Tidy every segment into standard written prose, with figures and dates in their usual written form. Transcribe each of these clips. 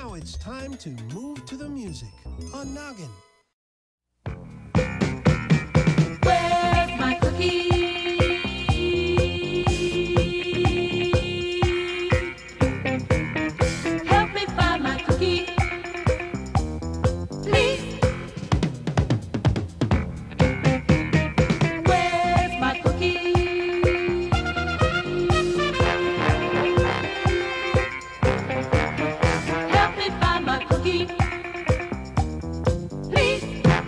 Now it's time to move to the music on Noggin. Where's my cookie? Help me find my cookie, please. Where's my cookie? Help me find my cookie, please.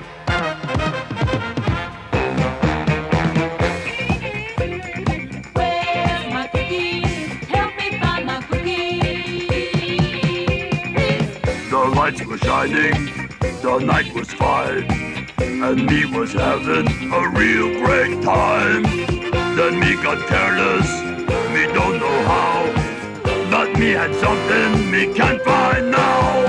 Where's my cookie? Help me find my cookie, please. The lights were shining, the night was fine, and me was having a real great time. Then me got careless, me don't know how, but me had something me can't find now.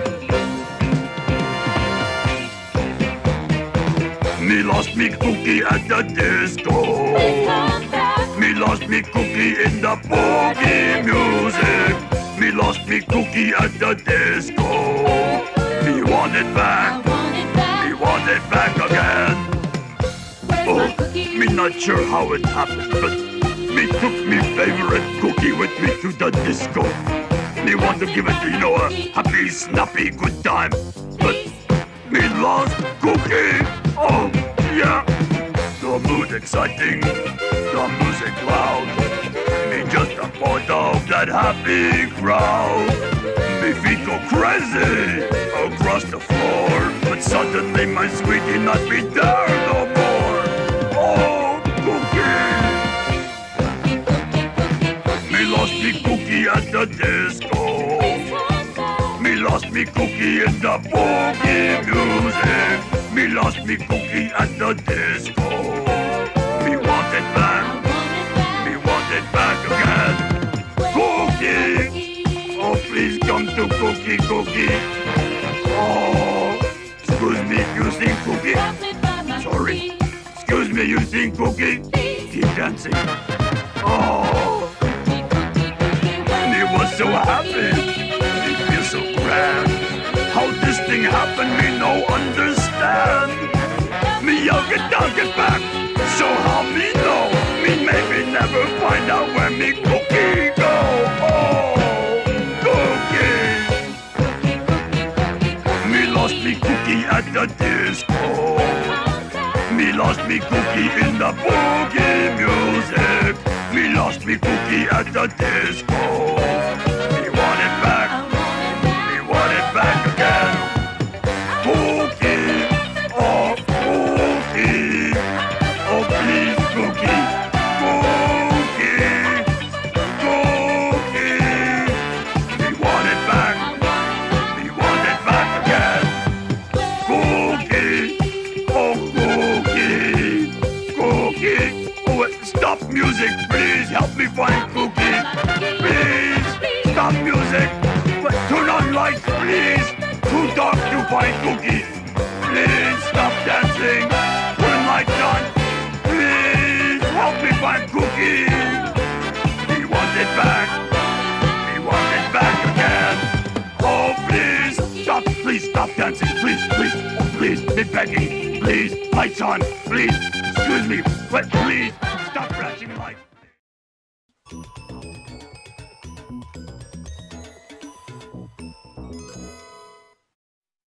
Me lost me cookie at the disco. Come back. Me lost me cookie in the boogie music. Me lost me cookie at the disco. Me want it I back. want it back. Me want it back again. Where's my cookie? Me not sure how it happened, but me took me favorite cookie with me to the disco. Me want to give it, a happy, snappy, good time, but me lost cookie. Oh, yeah. The mood exciting, the music loud. Me just a part of that happy crowd. Me feet go crazy across the floor, but suddenly my sweetie not be there no more. Oh, cookie. Me lost me cookie at the disco. Me lost me cookie in the boogie music. Me lost me cookie at the disco. Me want it back. Me want it back again. Cookie. Oh, please come to cookie, cookie. Oh, excuse me, you sing cookie? Sorry. Excuse me, you sing cookie? Keep dancing. Oh, me was so happy. Me feel so grand. How this thing happened, me no understand. Me I'll get back. So how me know? Me maybe never find out where me cookie go. Oh, cookie. Me lost me cookie at the disco. Me lost me cookie in the boogie music. Me lost me cookie at the disco. Me want it back. Me want it back again. Cookie. Oh, cookie. Oh, please, cookie. Cookie. Cookie. Me want it back. Me want it back again. Cookie. Oh, cookie. Cookie. Oh, wait, stop music, please. Help me find cookie. Please. Stop music. But turn on lights, please. Too dark to find cookie. Please stop dancing. Turn lights on. Please help me find cookie. We want it back. We want it back again. Oh, please stop. Please stop dancing. Please, please, please. Be begging. Please, lights on. Please, excuse me. But please.